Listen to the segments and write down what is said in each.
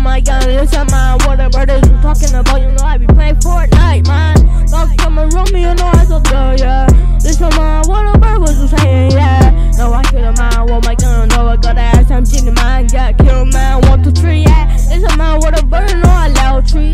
my god, listen, man, what the brothers you talking about? You know I be playing Fortnite, man. Don't come and run me, you know I so good, yeah. Listen, man, what the bird was you saying, yeah. No, I kill a man, what my gun, no, I got ass, I'm Jimmy, man, yeah, kill a man, 1, 2, 3, yeah. Listen, man, what the bird, no, I loud tree,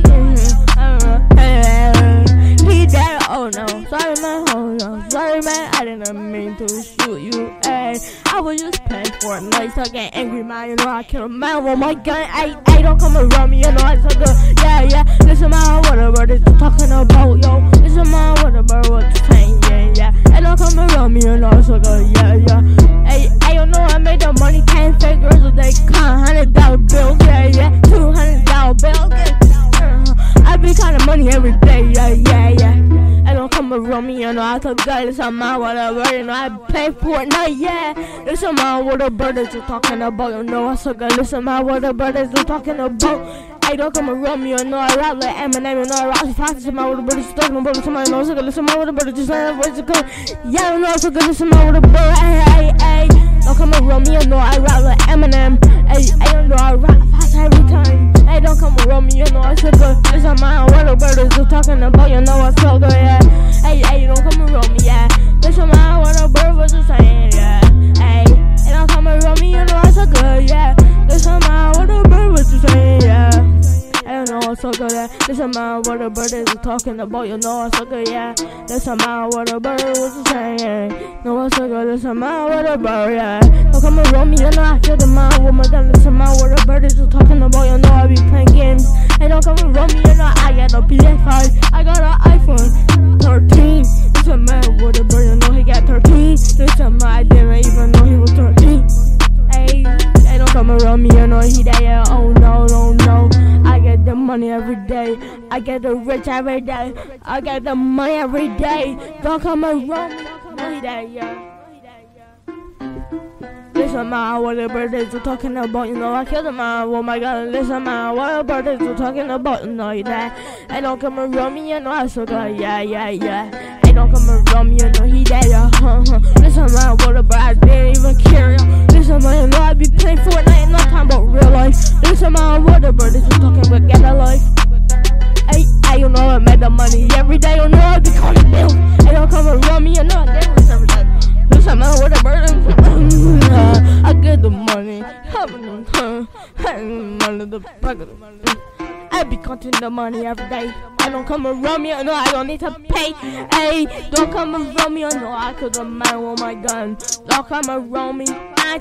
he dead, oh no, sorry, man, oh no, sorry, man, I didn't mean to shoot you, ayy. I was just playing Fortnite, so I get angry, man, you know I kill a man with my gun, ayy, don't come around me, you know I so good, yeah, yeah. Listen, man, what the bird is you talking about, yo. Listen, man, what the bird was you saying, yeah, yeah. Don't come around me, you know I so good, yeah, yeah. Ayy, you know I made the money, 10 figures a day, $100 bills, yeah, yeah. $200 bills, yeah. I be counting money every day, yeah, yeah, yeah. Don't come around me, you know I so good. Listen, man, what the bird, you know I play Fortnite, yeah. Listen, man, what the bird is you talking about, you know I so good. Listen, man, what the bird is you talking about. Hey, don't come around me, you know I rap like Eminem, you know I rap fast. Listen, man, what the bird is talking about, somebody knows so good. Listen, man, what the bird is just saying, what's it good? Yeah, you know I so good. Listen, man, what the bird, hey. Don't come around me, you know I rap like Eminem. Hey, you know I rap fast every time. Hey, don't come around me, you know I so good. Listen, man, what the bird is you talking about, you know I so good, yeah. Hey, don't come around me, yeah. Listen, man, what the bird was just saying, yeah. Hey, don't come around me, you know I so good, yeah. Listen, man, what the bird was just saying, yeah. I don't know what's so good, yeah. Listen, man, what the bird is talking about, you know what's so good, yeah. Listen, man, what the bird was saying, yeah. Know what's so good, listen, man, what the bird, yeah. Don't come around me, you know I kill the man with my gun. Listen, man, what the bird is talking about, you know I be playing games. Hey, don't come around me, you know I got a PS5, I got an iPhone 13. Listen, man, what the bird, you know he got 13. Listen, man, I didn't even know he was 13. Hey, don't come around me, you know he that, yeah. Oh no, no, no. I get the money every day. I get the rich every day. I get the money every day. Don't come around me, no he that, yeah. Listen, man, what the bird is you talking about, you know I killed a man, oh my god. Listen, man, what the bird is you talking about, you know that. Hey, don't come around me, you know I so good, yeah, yeah, yeah. Hey, don't come around me, you know he that, yeah, Listen, man, what the bird, I didn't even care, yeah. Listen, man, you know I be playing Fortnite and not talking about real life. Listen, man, what the bird is you talking about, get a life. Hey, you know I made the money every day, you know I be calling bills. Hey, don't come around me, you know I get this every day. Listen, man, what the bird is I get the money, I be counting the money every day. I don't come around me, you know I don't need to pay. Hey, don't come around me, you know I kill the man with my gun. Don't come around me, I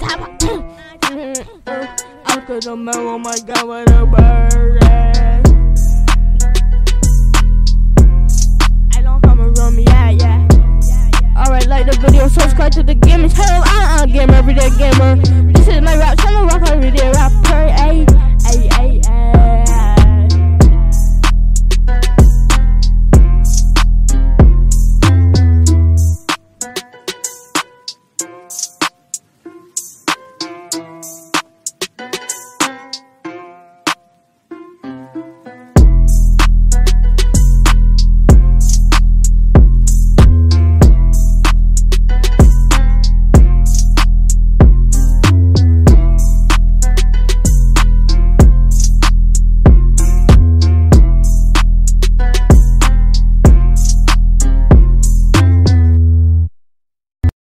kill the man with my gun with a bird. I don't come around me, yeah. Alright, like the video, subscribe to the gaming channel. I'm a gamer, everyday gamer. This is my rap channel, rock everyday rapper. Ay.